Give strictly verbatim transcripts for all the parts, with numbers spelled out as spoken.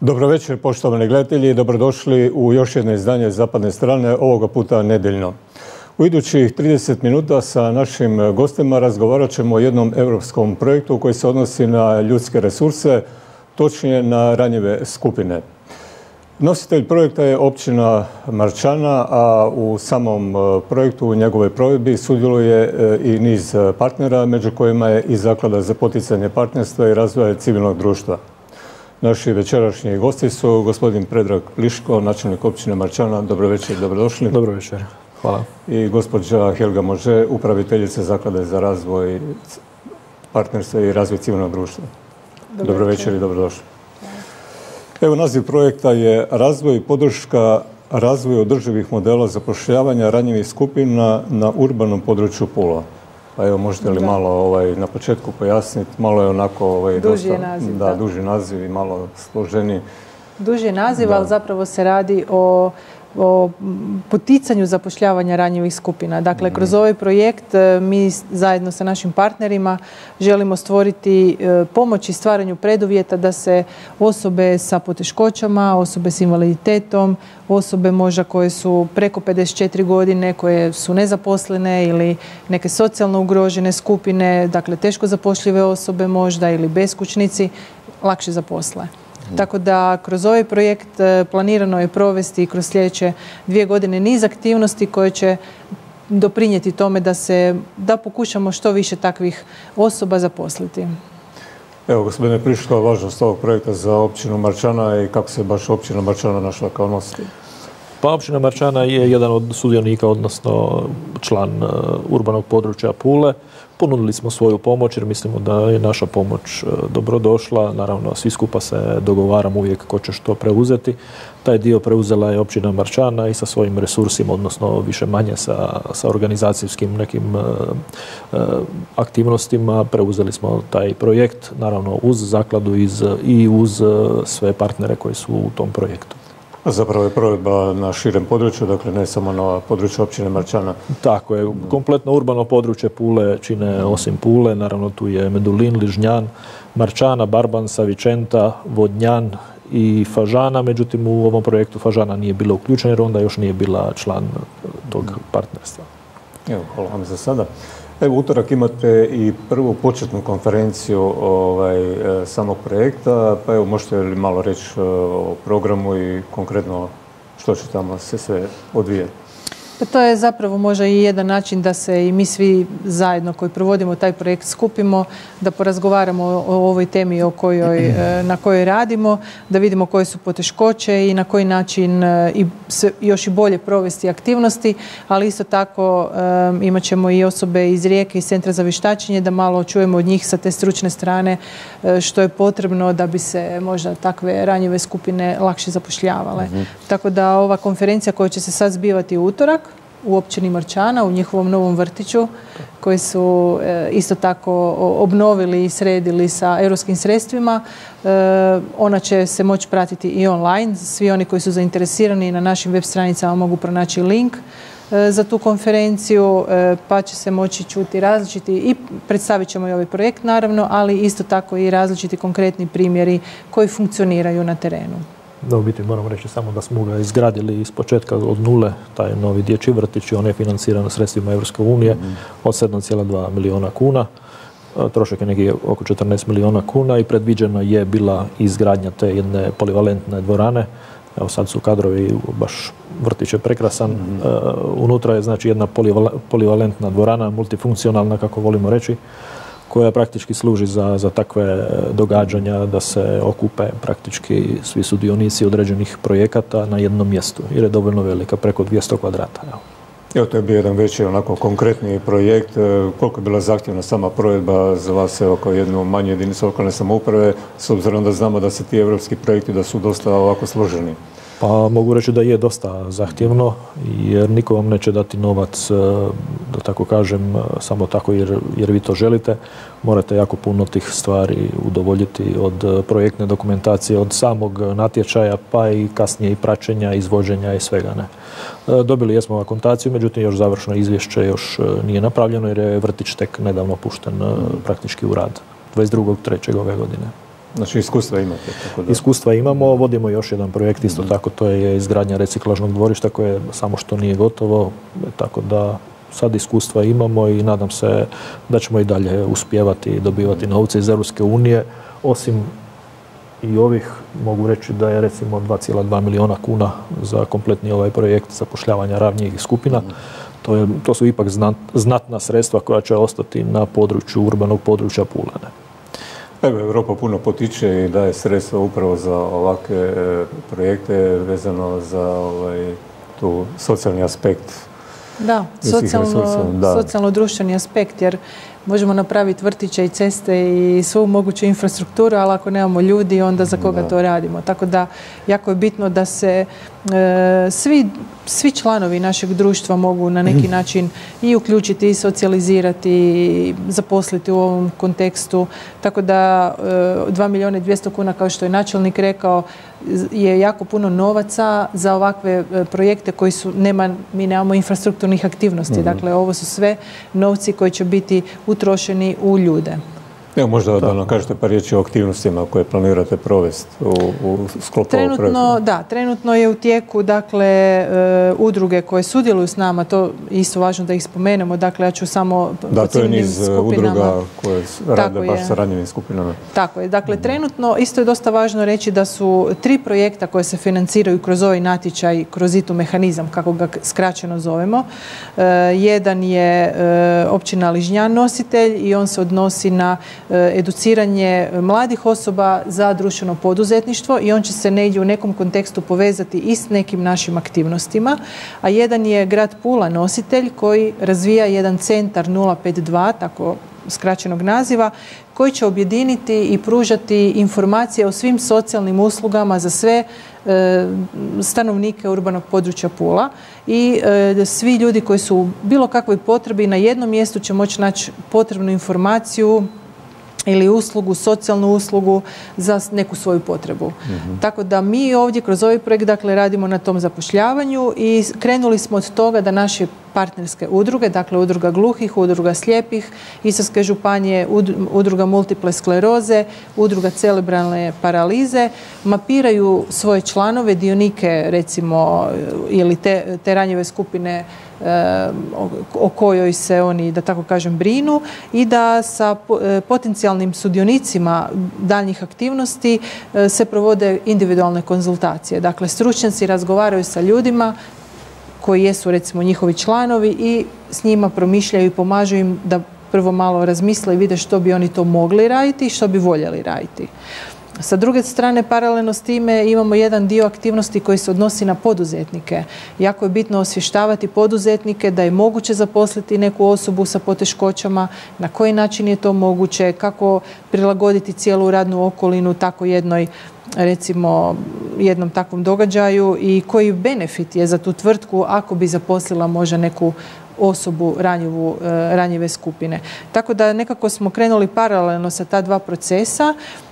Dobro večer, poštovani gledatelji, dobrodošli u još jedno izdanje Zapadne strane, ovoga puta nedeljno. U idućih trideset minuta sa našim gostima razgovarat ćemo o jednom europskom projektu koji se odnosi na ljudske resurse, točnije na ranjive skupine. Nositelj projekta je općina Marčana, a u samom projektu, u njegovoj provedbi, sudjeluje i niz partnera, među kojima je i Zaklada za poticanje partnerstva i razvoja civilnog društva. Naši večerašnji gosti su gospodin Predrag Pliško, načelnik općine Marčana. Dobro večer, dobrodošli. Dobro večer, hvala. I gospođa Helga Može, upraviteljica Zaklade za razvoj partnerstva i razvoj civilnog društva. Dobro, Dobro večer i dobrodošli. Evo, naziv projekta je Razvoj i podrška razvoju održivih modela zapošljavanja ranjivih skupina na urbanom području Pula. Pa evo, možete li da. malo ovaj, na početku pojasniti? Malo je onako ovaj, duži dosta, naziv, da, da. duži naziv i malo složeniji. Duži naziv, da. ali zapravo se radi o, o poticanju zapošljavanja ranjivih skupina. Dakle, kroz ovaj projekt mi zajedno sa našim partnerima želimo stvoriti pomoć i stvaranju preduvjeta da se osobe sa poteškoćama, osobe s invaliditetom, osobe možda koje su preko pedeset četiri godine, koje su nezaposlene ili neke socijalno ugrožene skupine, dakle teško zapošljive osobe možda ili beskućnici, lakše zaposle. Tako da kroz ovaj projekt planirano je provesti kroz sljedeće dvije godine niz aktivnosti koje će doprinijeti tome da se, da pokušamo što više takvih osoba zaposliti. Evo, gospodine Pliško, važnost ovog projekta za općinu Marčana i kako se baš općina Marčana našla kao nositelj? Pa općina Marčana je jedan od sudionika, odnosno član urbanog područja Pule. Ponudili smo svoju pomoć jer mislimo da je naša pomoć dobrodošla. Naravno, svi skupa se dogovaramo uvijek ko će što preuzeti. Taj dio preuzela je općina Marčana i sa svojim resursima, odnosno više manje sa, sa organizacijskim nekim uh, uh, aktivnostima. Preuzeli smo taj projekt, naravno uz zakladu iz, i uz uh, sve partnere koji su u tom projektu. Zapravo je provedba na širem području, dakle ne samo na području općine Marčana. Tako je, kompletno urbano područje Pule čine osim Pule, naravno tu je Medulin, Ližnjan, Marčana, Barbansa, Vičenta, Vodnjan i Fažana, međutim u ovom projektu Fažana nije bila uključena jer onda još nije bila član tog partnerstva. Evo, hvala vam za sada. Evo, utorak imate i prvu početnu konferenciju ovaj, samog projekta, pa evo, možete li malo reći o programu i konkretno što će tamo se sve odvijati? Pa to je zapravo možda i jedan način da se i mi svi zajedno koji provodimo taj projekt skupimo, da porazgovaramo o ovoj temi o kojoj, na kojoj radimo, da vidimo koje su poteškoće i na koji način i još i bolje provesti aktivnosti, ali isto tako imat ćemo i osobe iz Rijeke, iz Centra za vještačenje, da malo čujemo od njih sa te stručne strane što je potrebno da bi se možda takve ranjive skupine lakše zapošljavale. Mm-hmm. Tako da ova konferencija koja će se sad zbivati u utorak u općini Marčana, u njihovom novom vrtiću koji su e, isto tako obnovili i sredili sa europskim sredstvima. E, ona će se moći pratiti i online. Svi oni koji su zainteresirani na našim web stranicama mogu pronaći link e, za tu konferenciju, e, pa će se moći čuti različiti i predstavit ćemo i ovaj projekt naravno, ali isto tako i različiti konkretni primjeri koji funkcioniraju na terenu. Da, u biti moramo reći samo da smo ga izgradili iz početka od nule, taj novi dječji vrtić, on je financiran sredstvima Europske unije mm. od sedam zarez dva milijuna kuna. Trošak je neki oko četrnaest milijuna kuna i predviđena je bila izgradnja te jedne polivalentne dvorane. Evo sad su kadrovi, baš vrtić je prekrasan. Mm. Uh, unutra je znači jedna polivalentna dvorana, multifunkcionalna kako volimo reći, koja praktički služi za, za takve događanja da se okupe praktički svi sudionici određenih projekata na jednom mjestu jer je dovoljno velika, preko dvjesto kvadrata. Evo. Evo, to je bio jedan veći, onako konkretni projekt. Koliko je bila zahtjevna sama provedba za vas, evo, kao jednu manju jedinicu lokalne samouprave, s obzirom da znamo da se ti evropski projekti da su dosta ovako složeni? Pa mogu reći da je dosta zahtjevno jer niko vam neće dati novac, da tako kažem, samo tako jer, jer vi to želite. Morate jako puno tih stvari udovoljiti od projektne dokumentacije, od samog natječaja pa i kasnije i praćenja, izvođenja i svega ne. Dobili jesmo akontaciju, međutim još završno izvješće još nije napravljeno jer je vrtić tek nedavno pušten praktički u rad dvadeset drugog trećeg ove godine. Znači iskustva imate? Tako da... Iskustva imamo, vodimo još jedan projekt, isto mm. tako, to je izgradnja reciklažnog dvorišta koje samo što nije gotovo, tako da sad iskustva imamo i nadam se da ćemo i dalje uspijevati i dobivati novce iz Europske unije. Osim i ovih, mogu reći da je recimo dva zarez dva milijuna kuna za kompletni ovaj projekt zapošljavanja ranjivih skupina. To, je, to su ipak znat, znatna sredstva koja će ostati na području urbanog područja Pule. Evo, Europa puno potiče i daje sredstva upravo za ovakve projekte vezano za ovaj, tu socijalni aspekt. Da, socijalno-društveni aspekt, jer možemo napraviti vrtiće i ceste i svu moguću infrastrukturu, ali ako nemamo ljudi, onda za koga da. to radimo. Tako da, jako je bitno da se e, svi, svi članovi našeg društva mogu na neki način i uključiti, i socijalizirati, i zaposliti u ovom kontekstu. Tako da e, dva milijuna i dvjesto kuna, kao što je načelnik rekao, je jako puno novaca za ovakve projekte koji su, nema, mi nemamo infrastrukturnih aktivnosti. Mm-hmm. Dakle, ovo su sve novci koji će biti utrošeni u ljude. Evo, možda da nam kažete par riječi o aktivnostima koje planirate provesti u, u sklopu ovog projekta. Da, trenutno je u tijeku, dakle, e, udruge koje sudjeluju s nama, to je isto važno da ih spomenemo, dakle, ja ću samo da, po civilnim skupinama. Da, to je niz udruga koje rade baš sa ranjivim skupinama. Tako je, dakle, trenutno isto je dosta važno reći da su tri projekta koje se financiraju kroz ovaj natječaj, kroz I T U mehanizam, kako ga skraćeno zovemo. E, jedan je e, općina Ližnjan nositelj i on se odnosi na educiranje mladih osoba za društveno poduzetništvo i on će se negdje u nekom kontekstu povezati i s nekim našim aktivnostima, a jedan je grad Pula nositelj koji razvija jedan centar nula pet dva, tako skraćenog naziva, koji će objediniti i pružati informacije o svim socijalnim uslugama za sve e, stanovnike urbanog područja Pula i e, svi ljudi koji su u bilo kakvoj potrebi na jednom mjestu će moći naći potrebnu informaciju ili uslugu, socijalnu uslugu za neku svoju potrebu. Mm-hmm. Tako da mi ovdje kroz ovaj projekt, dakle, radimo na tom zapošljavanju i krenuli smo od toga da naše partnerske udruge, dakle udruga gluhih, udruga slijepih, Istarske županije, udruga multiple skleroze, udruga cerebralne paralize, mapiraju svoje članove, dionike, recimo, ili te, te ranjive skupine o kojoj se oni, da tako kažem, brinu i da sa potencijalnim sudionicima daljnjih aktivnosti se provode individualne konzultacije. Dakle, stručnjaci razgovaraju sa ljudima koji jesu, recimo, njihovi članovi i s njima promišljaju i pomažu im da prvo malo razmisle i vide što bi oni to mogli raditi i što bi voljeli raditi. Sa druge strane, paralelno s time imamo jedan dio aktivnosti koji se odnosi na poduzetnike. Jako je bitno osvještavati poduzetnike da je moguće zaposliti neku osobu sa poteškoćama, na koji način je to moguće, kako prilagoditi cijelu radnu okolinu tako jednoj, recimo, jednom takvom događaju i koji benefit je za tu tvrtku ako bi zaposlila možda neku osobu ranjivu, ranjive skupine. Tako da nekako smo krenuli paralelno sa ta dva procesa.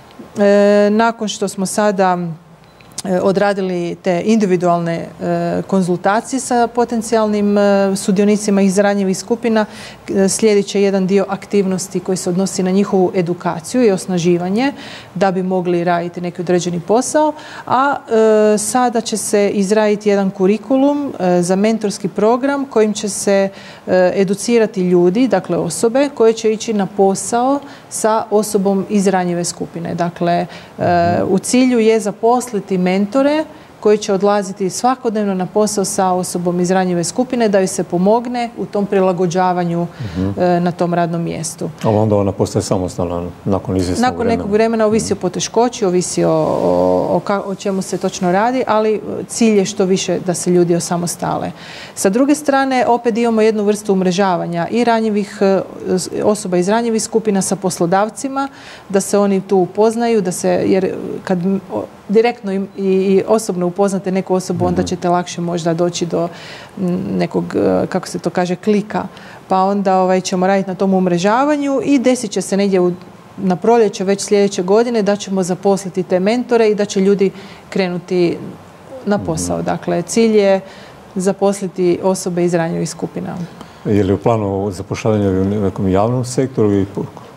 E, nakon što smo sada e, odradili te individualne e, konzultacije sa potencijalnim e, sudionicima iz ranjivih skupina, e, slijedit će jedan dio aktivnosti koji se odnosi na njihovu edukaciju i osnaživanje da bi mogli raditi neki određeni posao, a e, sada će se izraditi jedan kurikulum e, za mentorski program kojim će se e, educirati ljudi, dakle osobe koje će ići na posao sa osobom iz ranjive skupine. Dakle, e, u cilju je zaposliti mentore koji će odlaziti svakodnevno na posao sa osobom iz ranjive skupine da joj se pomogne u tom prilagođavanju uh-huh. e, na tom radnom mjestu. Ali onda ona postaje samostalna nakon izvjesnog vremena? Nakon nekog vremena ovisi o poteškoći, ovisi o, o, o, o čemu se točno radi, ali cilj je što više da se ljudi osamostale. Sa druge strane, opet imamo jednu vrstu umrežavanja i ranjivih osoba iz ranjivih skupina sa poslodavcima, da se oni tu upoznaju, da se, jer kad direktno i, i osobno upoznate neku osobu, onda ćete lakše možda doći do nekog, kako se to kaže, klika. Pa onda ovaj, ćemo raditi na tom umrežavanju i desit će se negdje u, na proljeće već sljedeće godine da ćemo zaposliti te mentore i da će ljudi krenuti na posao. Dakle, cilj je zaposliti osobe iz ranjivih skupina. Je li u planu zapošljavanja u nekom javnom sektoru i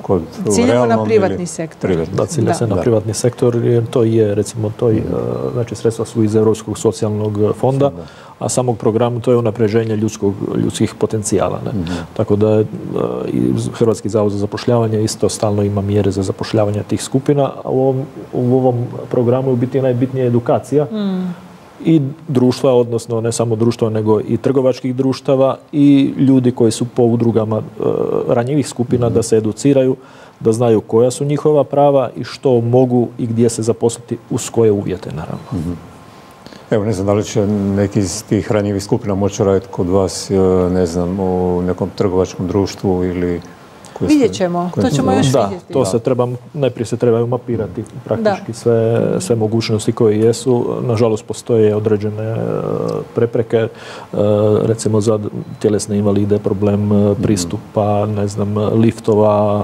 kod ciljamo na privatni ili... sektor. Privatni. Da, cilja se na da. privatni sektor, jer to je, recimo, to je, znači sredstva su iz Europskog socijalnog fonda, a samog programa to je unapređenje ljudskog, ljudskih potencijala. Ne? Mm-hmm. Tako da i Hrvatski zavod za zapošljavanje isto stalno ima mjere za zapošljavanje tih skupina, a u ovom, u ovom programu je u biti najbitnija edukacija mm. i društva, odnosno ne samo društva, nego i trgovačkih društava i ljudi koji su po udrugama e, ranjivih skupina mm-hmm. da se educiraju, da znaju koja su njihova prava i što mogu i gdje se zaposliti uz koje uvjete, naravno. Mm-hmm. Evo, ne znam da li će neki iz tih ranjivih skupina moći raditi kod vas, ne znam, u nekom trgovačkom društvu ili... Vidjet ćemo, to ćemo još da, vidjeti. To se treba, najprije se trebaju mapirati praktički sve, sve mogućnosti koje jesu. Nažalost, postoje određene prepreke, recimo za tjelesne invalide, problem pristupa, ne znam, liftova,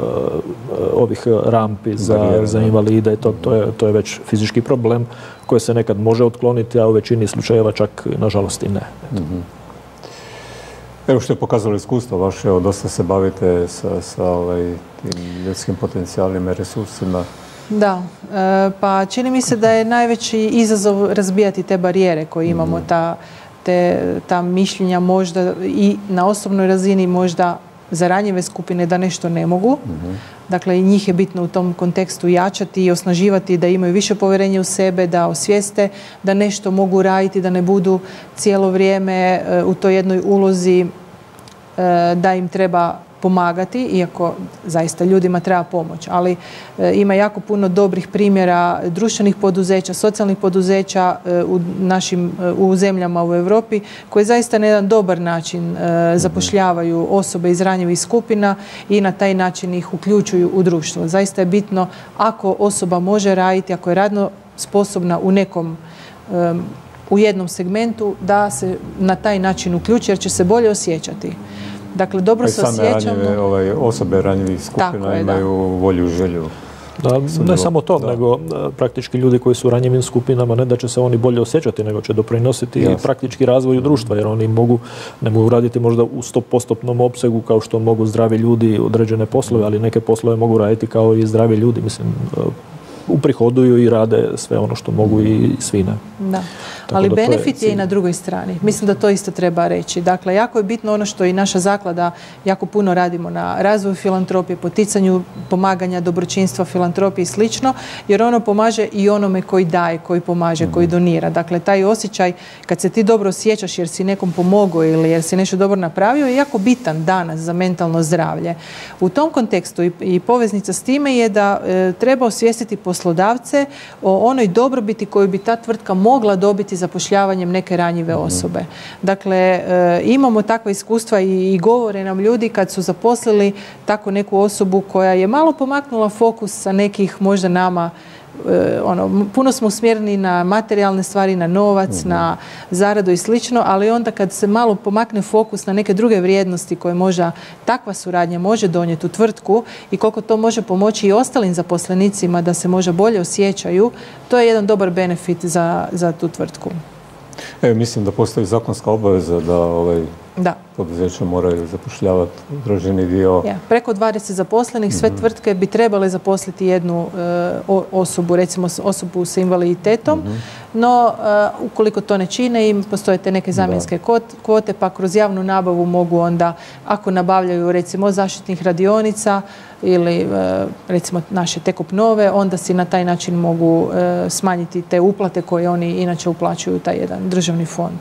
ovih rampi za, za invalide, to, to, je, to je već fizički problem koji se nekad može otkloniti, a u većini slučajeva čak, nažalost, i ne. Mm-hmm. Evo što je pokazalo iskustvo vaše, evo, dosta se bavite sa, sa ovaj, tim ljudskim potencijalima i resursima. Da, e, pa čini mi se da je najveći izazov razbijati te barijere koje imamo, mm. ta, te, ta mišljenja možda i na osobnoj razini možda za ranjive skupine da nešto ne mogu. Mm-hmm. Dakle, i njih je bitno u tom kontekstu jačati i osnaživati da imaju više povjerenja u sebe, da osvijeste da nešto mogu raditi, da ne budu cijelo vrijeme u toj jednoj ulozi da im treba pomagati, iako zaista ljudima treba pomoć. Ali e, ima jako puno dobrih primjera društvenih poduzeća, socijalnih poduzeća e, u našim e, u zemljama u Europi koji zaista na jedan dobar način e, zapošljavaju osobe iz ranjivih skupina i na taj način ih uključuju u društvo. Zaista je bitno ako osoba može raditi, ako je radno sposobna u nekom e, u jednom segmentu da se na taj način uključi jer će se bolje osjećati. Dakle, dobro se osjećamo. Same ovaj, osobe ranjivih skupina je, imaju da. volju, želju. Da, ne samo to, da. nego praktički ljudi koji su u ranjivim skupinama, ne da će se oni bolje osjećati, nego će doprinositi i praktički razvoju društva, jer oni mogu, ne mogu raditi možda u stopostotnom opsegu kao što mogu zdravi ljudi određene poslove, ali neke poslove mogu raditi kao i zdravi ljudi, mislim, uprihoduju i rade sve ono što mogu i svi ne. Da. Ali da benefit je, je i na drugoj strani. Mislim da to isto treba reći. Dakle, jako je bitno ono što i naša zaklada jako puno radimo na razvoju filantropije, poticanju pomaganja, dobročinstva, filantropije i slično, jer ono pomaže i onome koji daje, koji pomaže, koji donira. Dakle, taj osjećaj kad se ti dobro osjećaš jer si nekom pomogao ili jer si nešto dobro napravio je jako bitan danas za mentalno zdravlje. U tom kontekstu i, i poveznica s time je da e, treba osvijestiti poslodavce o onoj dobrobiti koju bi ta tvrtka mogla dobiti zapošljavanjem neke ranjive osobe. Dakle, e, imamo takva iskustva i, i govore nam ljudi kad su zaposlili tako neku osobu koja je malo pomaknula fokus sa nekih možda nama e, ono, puno smo usmjereni na materijalne stvari, na novac, mm-hmm. na zaradu i slično, ali onda kad se malo pomakne fokus na neke druge vrijednosti koje možda takva suradnja može donijeti u tvrtku i koliko to može pomoći i ostalim zaposlenicima da se možda bolje osjećaju, to je jedan dobar benefit za, za tu tvrtku. E, mislim da postoji zakonska obaveza da ovaj, da. poduzeća moraju zapošljavati određeni dio. Ja, preko dvadeset zaposlenih, sve mm-hmm. tvrtke bi trebale zaposliti jednu uh, osobu, recimo osobu sa invaliditetom, mm-hmm. no uh, ukoliko to ne čine im postoje te neke zamjenske da. kvote, pa kroz javnu nabavu mogu onda, ako nabavljaju recimo zaštitnih radionica ili uh, recimo naše Tekup Nove, onda si na taj način mogu uh, smanjiti te uplate koje oni inače uplaćuju taj jedan državni fond.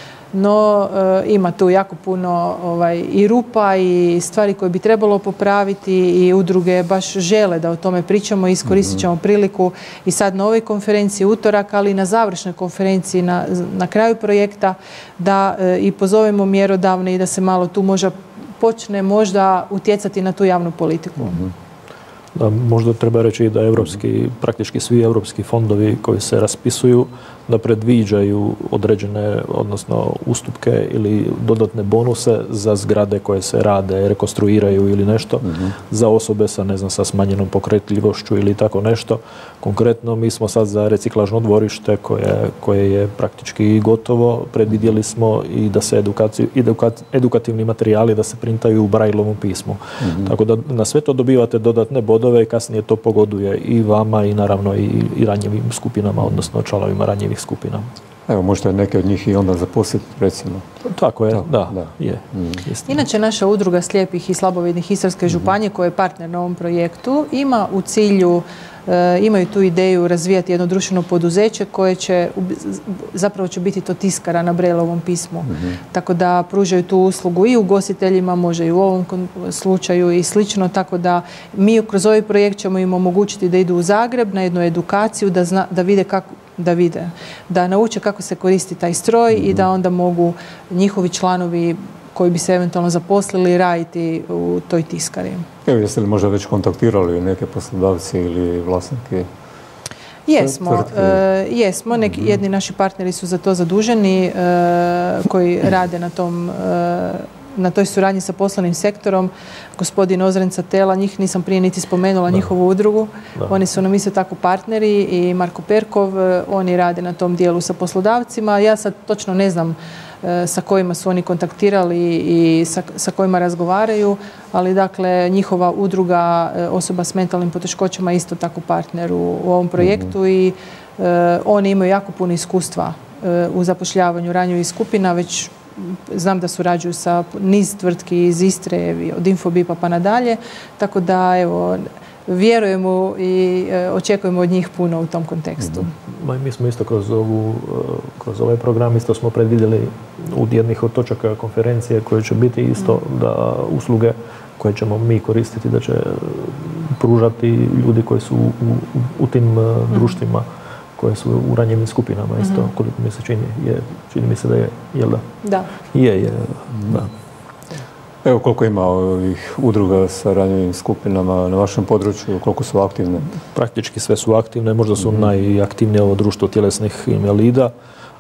No, e, ima tu jako puno ovaj, i rupa i stvari koje bi trebalo popraviti i udruge baš žele da o tome pričamo i iskoristit ćemo priliku i sad na ovoj konferenciji utorak, ali i na završnoj konferenciji na, na kraju projekta da e, i pozovemo mjerodavne i da se malo tu možda počne možda utjecati na tu javnu politiku. Mm-hmm. Da, možda treba reći da evropski, praktički svi europski fondovi koji se raspisuju da predviđaju određene, odnosno ustupke ili dodatne bonuse za zgrade koje se rade, rekonstruiraju ili nešto, mm-hmm. za osobe sa, ne znam, sa smanjenom pokretljivošću ili tako nešto. Konkretno, mi smo sad za reciklažno dvorište koje, koje je praktički gotovo, predvidjeli smo i da se edukaciju, edukat, edukativni materijali da se printaju u Brailleovom pismu. Mm-hmm. Tako da na sve to dobivate dodatne bodove i kasnije to pogoduje i vama i naravno i, i ranjivim skupinama, odnosno članovima ranjivih skupina. Evo, možete neke od njih i onda zaposliti, recimo. Tako je, Tako, da, da, je. Mm. Inače, naša udruga slijepih i slabovidnih Istarske mm-hmm. županije, koja je partner na ovom projektu, ima u cilju, e, imaju tu ideju razvijati jedno društveno poduzeće koje će, zapravo će biti to tiskara na Brailleovom pismu. Mm-hmm. Tako da pružaju tu uslugu i ugostiteljima, može i u ovom slučaju i slično. Tako da mi kroz ovaj projekt ćemo im omogućiti da idu u Zagreb na jednu edukaciju, da, zna, da vide kako da vide, da nauče kako se koristi taj stroj mm-hmm. i da onda mogu njihovi članovi koji bi se eventualno zaposlili raditi u toj tiskari. Evo, jeste li možda već kontaktirali neke poslodavci ili vlasnike? Jesmo, e, jesmo. Neki, mm-hmm. jedni naši partneri su za to zaduženi e, koji rade na tom e, na toj suradnji sa poslovnim sektorom. Gospodin Ozrenca Tela, njih nisam prije niti spomenula, da. njihovu udrugu. Da. Oni su nam isto tako partneri i Marko Perkov, oni rade na tom dijelu sa poslodavcima. Ja sad točno ne znam e, sa kojima su oni kontaktirali i sa, sa kojima razgovaraju, ali dakle njihova udruga e, osoba s mentalnim poteškoćama isto tako partner u, u ovom projektu mm-hmm. i e, oni imaju jako puno iskustva e, u zapošljavanju ranjivih skupina, već znam da surađuju sa niz tvrtki iz Istre, od Infobipa pa nadalje, tako da evo, vjerujemo i e, očekujemo od njih puno u tom kontekstu. Mm-hmm. Mi smo isto kroz, ovu, kroz ovaj program isto smo predvidjeli u jednih od točaka konferencije koje će biti isto mm-hmm. da usluge koje ćemo mi koristiti, da će pružati ljudi koji su u, u, u tim mm-hmm. društvima koje su u ranjivim skupinama isto, mm-hmm. koliko mi se čini. Je, čini mi se da je, jel da? Da. Je, je, mm-hmm. da. Evo, koliko ima ovih udruga sa ranjivim skupinama na vašem području, koliko su aktivne? Praktički sve su aktivne, možda su mm-hmm. najaktivnije ovo društvo tjelesnih invalida,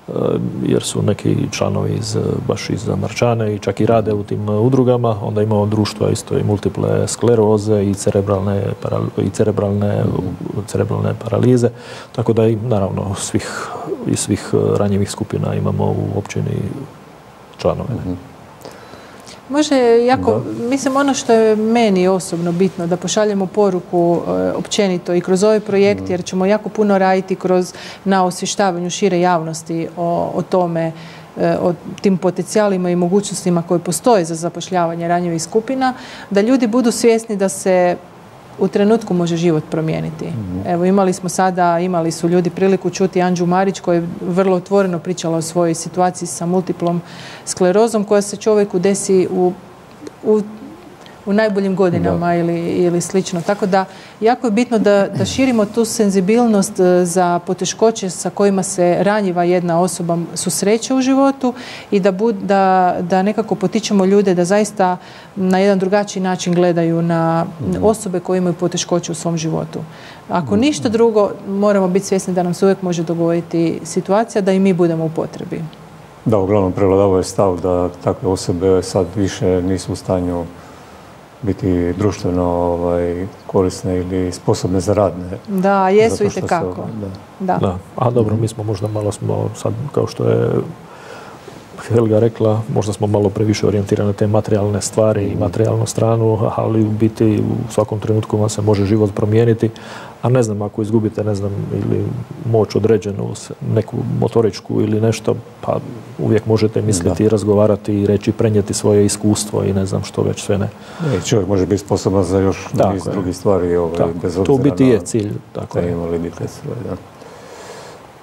jer su neki članovi iz, baš iz Marčane i čak i rade u tim udrugama. Onda imamo društva isto i multiple skleroze i cerebralne, i cerebralne, mm-hmm. cerebralne paralize. Tako da i naravno svih, i svih ranjivih skupina imamo u općini članove. Mm-hmm. Može jako, da. Mislim, ono što je meni osobno bitno, da pošaljemo poruku e, općenito i kroz ovaj projekt, mm. jer ćemo jako puno raditi kroz na osvještavanju šire javnosti o, o tome, e, o tim potencijalima i mogućnostima koje postoje za zapošljavanje ranjivih skupina, da ljudi budu svjesni da se u trenutku može život promijeniti. Mm-hmm. Evo, imali smo sada, imali su ljudi priliku čuti Anđu Marić koja je vrlo otvoreno pričala o svojoj situaciji sa multiplom sklerozom koja se čovjeku desi u, u, u najboljim godinama ili, ili slično. Tako da jako je bitno da, da širimo tu senzibilnost za poteškoće sa kojima se ranjiva jedna osoba susreće u životu i da, bud, da, da nekako potičemo ljude da zaista na jedan drugačiji način gledaju na osobe koje imaju poteškoće u svom životu. Ako ništa drugo, moramo biti svjesni da nam se uvijek može dogoditi situacija da i mi budemo u potrebi. Da, uglavnom prevladava je stav da takve osobe sad više nisu u stanju biti društveno ovaj, korisne ili sposobne za rad. Ne? Da, jesu i tekako. Da. Da. Da. A dobro, mi smo možda malo smo sad, kao što je Helga rekla, možda smo malo previše orijentirani na te materijalne stvari i materijalnu stranu, ali u biti u svakom trenutku vam se može život promijeniti, a ne znam, ako izgubite, ne znam, ili moć određenu, neku motoričku ili nešto, pa uvijek možete misliti i razgovarati i reći, prenijeti svoje iskustvo i ne znam što već sve ne. I čovjek može biti sposoban za još niz drugih stvari, ovaj, bez obzira to u biti je cilj. Tako je invaliditet. Da.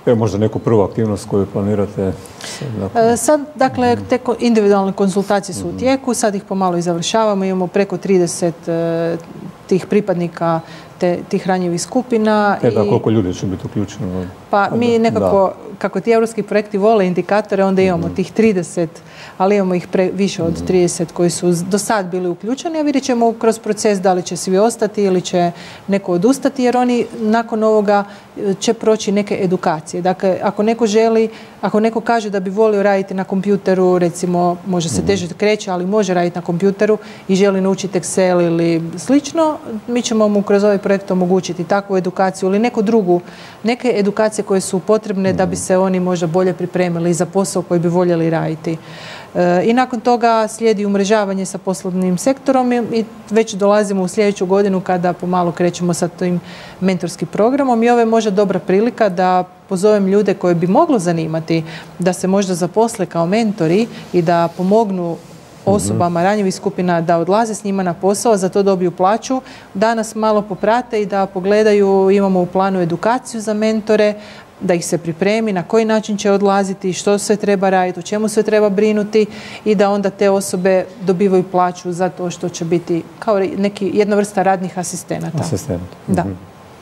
Evo možda neku prvu aktivnost koju planirate? Sad, sad dakle, te individualne konzultacije su u tijeku, sad ih pomalo i završavamo, imamo preko trideset uh, tih pripadnika te, tih ranjivih skupina. E da, koliko ljudi će biti uključeno? Pa mi nekako, da. kako ti europski projekti vole indikatore, onda imamo mm-hmm. tih trideset, ali imamo ih pre, više od mm-hmm. trideset koji su do sad bili uključeni, a vidjet ćemo kroz proces da li će svi ostati ili će neko odustati, jer oni nakon ovoga će proći neke edukacije. Dakle, ako neko želi, ako neko kaže da bi volio raditi na kompjuteru, recimo, može se teže kreće, ali može raditi na kompjuteru i želi naučiti Excel ili slično, mi ćemo mu kroz ovaj projekt omogućiti takvu edukaciju ili neku drugu, neke edukacije koje su potrebne da bi se oni možda bolje pripremili za posao koji bi voljeli raditi. E, I nakon toga slijedi umrežavanje sa poslovnim sektorom i, i već dolazimo u sljedeću godinu kada pomalo krećemo sa tim mentorskim programom i ovo je možda dobra prilika da pozovem ljude koje bi moglo zanimati da se možda zaposle kao mentori i da pomognu osobama ranjivih skupina da odlaze s njima na posao, za to dobiju plaću, da nas malo poprate i da pogledaju, imamo u planu edukaciju za mentore, da ih se pripremi, na koji način će odlaziti, što sve treba raditi, o čemu sve treba brinuti i da onda te osobe dobivaju plaću za to što će biti kao neki, jedna vrsta radnih asistenata. Asistenata. Da. Mm-hmm.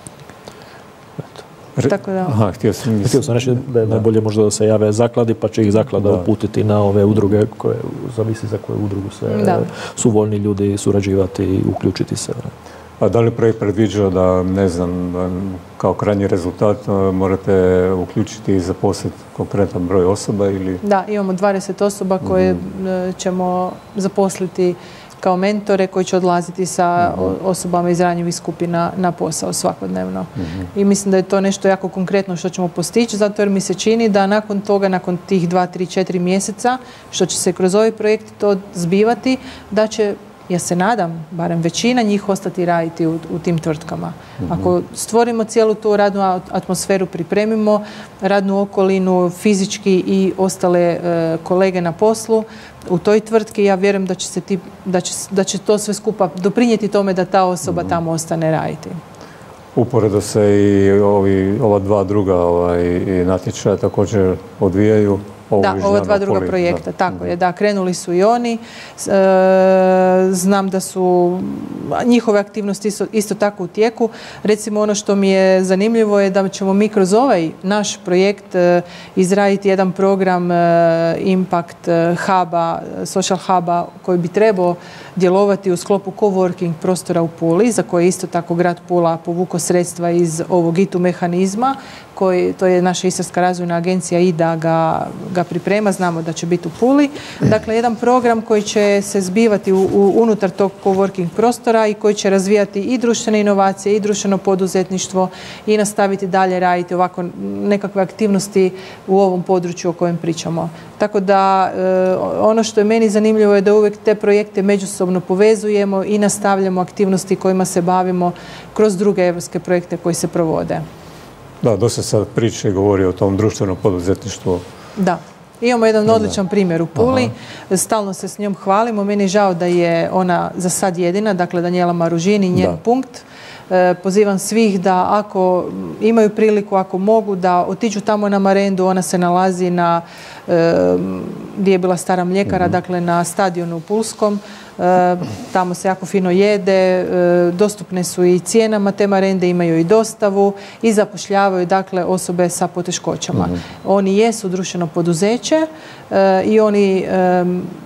Tako da... Aha, htio sam, htio sam reći da je da. najbolje možda da se jave zakladi, pa će ih zaklada da. uputiti na ove udruge koje, zavisi za koju udrugu se da. su voljni ljudi surađivati i uključiti se. A da li projekt predviđa da, ne znam, kao krajnji rezultat morate uključiti i zaposliti konkretan broj osoba ili... Da, imamo dvadeset osoba koje mm-hmm. ćemo zaposliti kao mentore koji će odlaziti sa mm-hmm. osobama iz ranjivih skupina na posao svakodnevno. Mm-hmm. I mislim da je to nešto jako konkretno što ćemo postići, zato jer mi se čini da nakon toga, nakon tih dva, tri, četiri mjeseca, što će se kroz ovaj projekt to zbivati, da će, ja se nadam, barem većina njih ostati raditi u, u tim tvrtkama. Mm-hmm. Ako stvorimo cijelu tu radnu atmosferu, pripremimo radnu okolinu, fizički i ostale e, kolege na poslu u toj tvrtki, ja vjerujem da će, se ti, da će, da će to sve skupa doprinijeti tome da ta osoba mm-hmm. tamo ostane raditi. Uporedo se i ovi, ova dva druga ovaj, natječaja također odvijaju. Da, ova dva druga projekta, da. tako je, da, krenuli su i oni. E, znam da su njihove aktivnosti isto, isto tako u tijeku. Recimo ono što mi je zanimljivo je da ćemo mi kroz ovaj naš projekt e, izraditi jedan program e, Impact Huba, Social Huba koji bi trebao djelovati u sklopu coworking prostora u Puli, za koje isto tako grad Pula povukao sredstva iz ovog I T U mehanizma, koji, to je naša Istarska razvojna agencija I D A ga, ga priprema, znamo da će biti u Puli. Dakle, jedan program koji će se zbivati u, u, unutar tog coworking prostora i koji će razvijati i društvene inovacije i društveno poduzetništvo i nastaviti dalje raditi ovako nekakve aktivnosti u ovom području o kojem pričamo. Tako da e, ono što je meni zanimljivo je da uvijek te projekte međusobno povezujemo i nastavljamo aktivnosti kojima se bavimo kroz druge europske projekte koji se provode. Da, dosta sad priče govori o tom društvenom poduzetništvu. Da. Imamo jedan odličan primjer u Puli, aha. stalno se s njom hvalimo. Meni je žao da je ona za sad jedina, dakle Danijela Maružini, njen da. punkt. E, pozivam svih da ako imaju priliku, ako mogu, da otiđu tamo na Marendu. Ona se nalazi na, e, gdje je bila stara mljekara, mm-hmm. dakle na stadionu u Pulskom. E, tamo se jako fino jede, e, dostupne su i cijenama te marende, imaju i dostavu i zapošljavaju dakle osobe sa poteškoćama. Mm-hmm. Oni jesu društveno poduzeće e, i oni, e,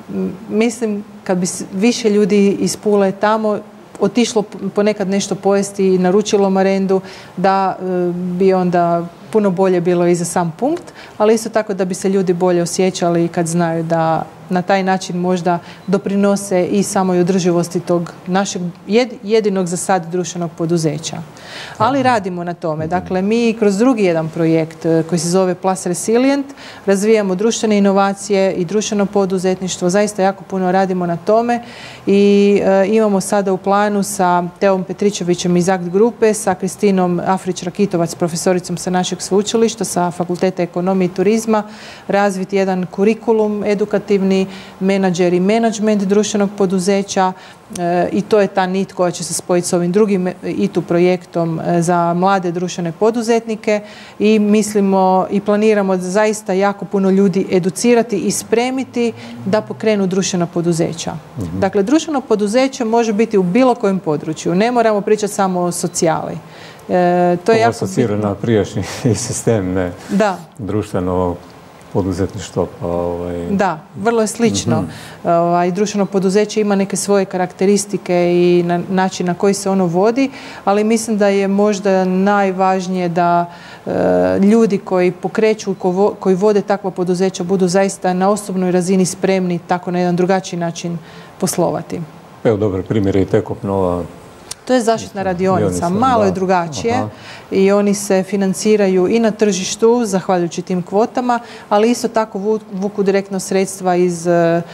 mislim, kad bi više ljudi iz Pule tamo otišlo ponekad nešto pojesti i naručilo marendu, da e, bi onda puno bolje bilo i za sam punkt, ali isto tako da bi se ljudi bolje osjećali kad znaju da na taj način možda doprinose i samoj održivosti tog našeg jedinog za sad društvenog poduzeća. Ali radimo na tome. Dakle, mi kroz drugi jedan projekt koji se zove Plus Resilient razvijamo društvene inovacije i društveno poduzetništvo. Zaista jako puno radimo na tome i e, imamo sada u planu sa Teom Petričevićem iz Akt grupe, sa Kristinom Afrić-Rakitovac, profesoricom sa našeg sveučilišta, sa Fakulteta ekonomije i turizma, razviti jedan kurikulum edukativni društveni menadžer i menadžment društvenog poduzeća e, i to je ta nit koja će se spojiti s ovim drugim I T U projektom za mlade društvene poduzetnike i mislimo i planiramo zaista jako puno ljudi educirati i spremiti da pokrenu društvena poduzeća. Mm-hmm. Dakle, društveno poduzeće može biti u bilo kojem području. Ne moramo pričati samo o socijali. E, to je jako asocira na prijašnji sistem, ne da. društveno poduzetništvo. Pa, ovaj... Da, vrlo je slično. Mm-hmm. ovaj, društveno poduzeće ima neke svoje karakteristike i na, način na koji se ono vodi, ali mislim da je možda najvažnije da e, ljudi koji pokreću, ko vo, koji vode takva poduzeća budu zaista na osobnoj razini spremni tako na jedan drugačiji način poslovati. Evo, dobar primjer je i Tekop Nova. To je zaštitna radionica, malo je drugačije. Aha. I oni se financiraju i na tržištu, zahvaljujući tim kvotama, ali isto tako vuku direktno sredstva iz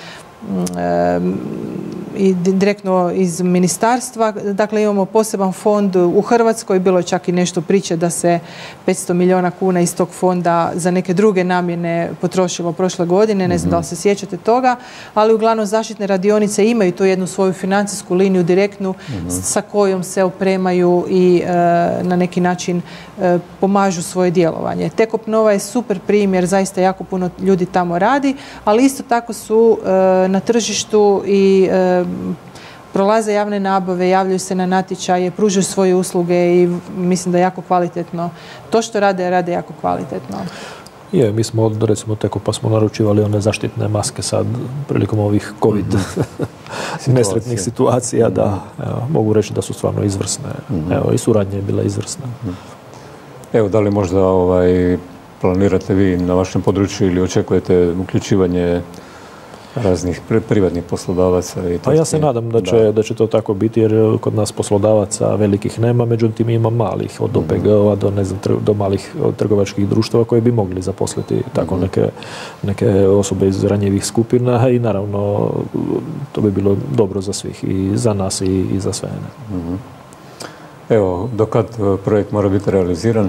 i direktno iz ministarstva. Dakle, imamo poseban fond u Hrvatskoj, bilo je čak i nešto priče da se petsto milijuna kuna iz tog fonda za neke druge namjene potrošilo prošle godine, ne znam da li se sjećate toga, ali uglavnom zaštitne radionice imaju tu jednu svoju financijsku liniju direktnu mm-hmm. sa kojom se opremaju i e, na neki način e, pomažu svoje djelovanje. Tekop Nova je super primjer, zaista jako puno ljudi tamo radi, ali isto tako su e, na tržištu i e, prolaze javne nabave, javljaju se na natječaje, pružaju svoje usluge i mislim da je jako kvalitetno. To što rade, rade jako kvalitetno. Je, mi smo, recimo, Tekopa smo naručivali one zaštitne maske sad prilikom ovih COVID mm-hmm. nesretnih situacija, mm-hmm. da evo, mogu reći da su stvarno izvrsne. Mm-hmm. Evo, i suradnja je bila izvrsna. Mm-hmm. Evo, da li možda ovaj, planirate vi na vašem području ili očekujete uključivanje raznih privatnih poslodavaca? I pa ja se nadam da će, da. da će to tako biti, jer kod nas poslodavaca velikih nema, međutim ima malih, od O P G-ova do, ne znam, do malih trgovačkih društava koji bi mogli zaposliti tako neke, neke osobe iz ranjivih skupina i naravno to bi bilo dobro za svih, i za nas i, i za sve. Mm-hmm. Evo, do kad projekt mora biti realiziran?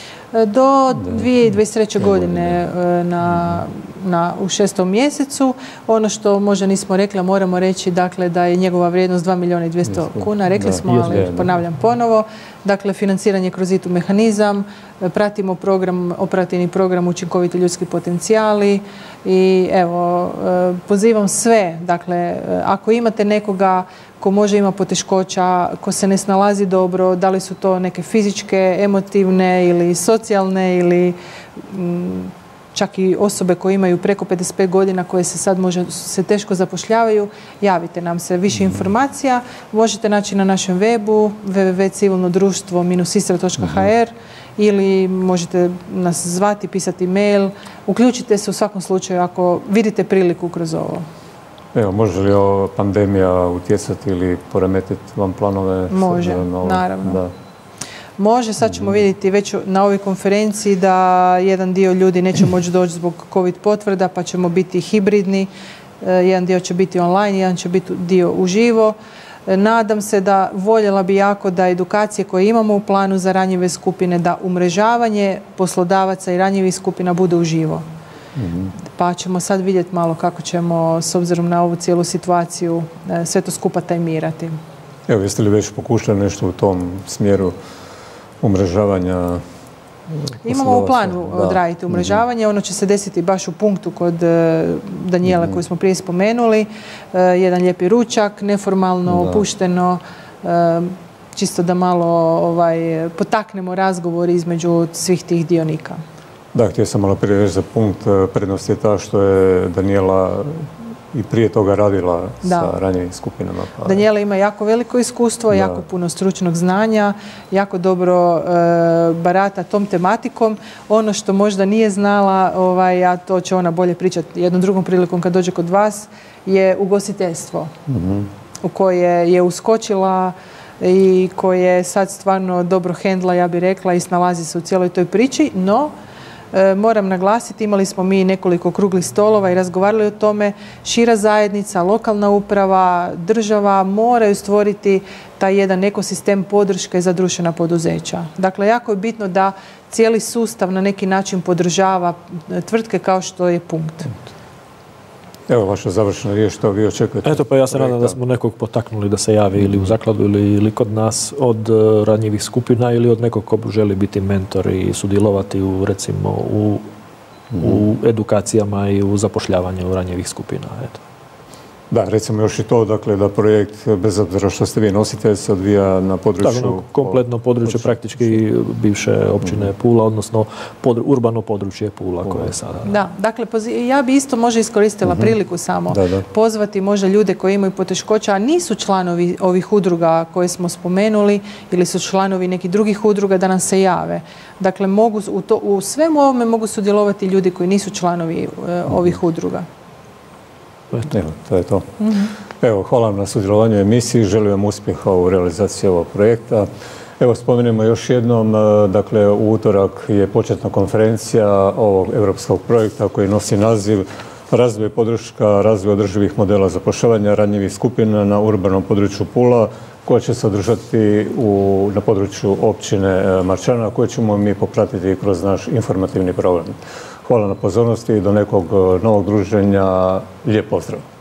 Do dvije tisuće dvadeset treće. godine na, na, u šestom mjesecu. Ono što možda nismo rekli, moramo reći dakle, da je njegova vrijednost dva milijuna i dvjesto kuna. Rekli smo, ali ponavljam ponovo. Dakle, financiranje kroz I T U mehanizam, pratimo program, operativni program učinkoviti ljudski potencijali i evo, pozivam sve, dakle, ako imate nekoga ko može ima poteškoća, ko se ne snalazi dobro, da li su to neke fizičke, emotivne ili socijalne ili m, čak i osobe koje imaju preko pedeset pet godina koje se sad može, se teško zapošljavaju, javite nam se. Više informacija možete naći na našem webu w w w tačka civilno društvo istra tačka h r ili možete nas zvati, pisati mail. Uključite se u svakom slučaju ako vidite priliku kroz ovo. Evo, može li ova pandemija utjecati ili poremetiti vam planove? Može, naravno. Da. Može, sad ćemo vidjeti već na ovoj konferenciji da jedan dio ljudi neće moći doći zbog COVID potvrda, pa ćemo biti hibridni. Jedan dio će biti online, jedan će biti dio uživo. Nadam se da, voljela bi jako da edukacije koje imamo u planu za ranjive skupine, da umrežavanje poslodavaca i ranjivih skupina bude uživo. Mm-hmm. Pa ćemo sad vidjeti malo kako ćemo, s obzirom na ovu cijelu situaciju, sve to skupa tajmirati. Evo, jeste li već pokušali nešto u tom smjeru umrežavanja? Imamo u planu da. odraditi umrežavanje. Mm-hmm. Ono će se desiti baš u punktu kod Danijela mm-hmm. koju smo prije spomenuli. Jedan lijepi ručak, neformalno, da. opušteno, čisto da malo ovaj, potaknemo razgovor između svih tih dionika. Da, htio sam malo prije reći za punkt. Prednost je ta što je Danijela i prije toga radila da. sa ranjivim skupinama. Pa... Danijela ima jako veliko iskustvo, da. jako puno stručnog znanja, jako dobro e, barata tom tematikom. Ono što možda nije znala, ovaj, a to će ona bolje pričati jednom drugom prilikom kad dođe kod vas, je ugostiteljstvo mm-hmm. u koje je uskočila i koje sad stvarno dobro hendla, ja bih rekla, i snalazi se u cijeloj toj priči, no E, moram naglasiti, imali smo mi nekoliko okruglih stolova i razgovarali o tome. Šira zajednica, lokalna uprava, država moraju stvoriti taj jedan ekosistem podrške za društvena poduzeća. Dakle, jako je bitno da cijeli sustav na neki način podržava tvrtke kao što je Punkt. Evo vaša završna riječ, što vi očekujete? Eto, pa ja se nadam da smo nekog potaknuli da se javi ili u zakladu ili, ili kod nas od uh, ranjivih skupina ili od nekog ko želi biti mentor i sudjelovati u, recimo, u, u edukacijama i u zapošljavanju ranjivih skupina. Eto. Da, recimo još i to, dakle, da projekt, bez obzira što ste vi nositelj, se odvija na području... Tako, kompletno područje, praktički bivše općine Pula, odnosno pod, urbano područje Pula koje je sada. Da, dakle, ja bi isto možda iskoristila uh-huh. priliku samo da, da. pozvati možda ljude koji imaju poteškoća, a nisu članovi ovih udruga koje smo spomenuli ili su članovi nekih drugih udruga, da nam se jave. Dakle, mogu, u, to, u svemu ovome mogu sudjelovati ljudi koji nisu članovi uh, ovih udruga. Evo, to je to. Mm-hmm. Evo, hvala vam na sudjelovanju u emisiji, želim vam uspjeha u realizaciji ovog projekta. Evo, spomenemo još jednom, dakle, u utorak je početna konferencija ovog europskog projekta koji nosi naziv Razvoj podrška, razvoj održivih modela zapošljavanja ranjivih skupina na urbanom području Pula, koja će se održati u, na području općine Marčana, koje ćemo mi popratiti kroz naš informativni program. Hvala na pozornosti i do nekog novog druženja. Lijep pozdrav!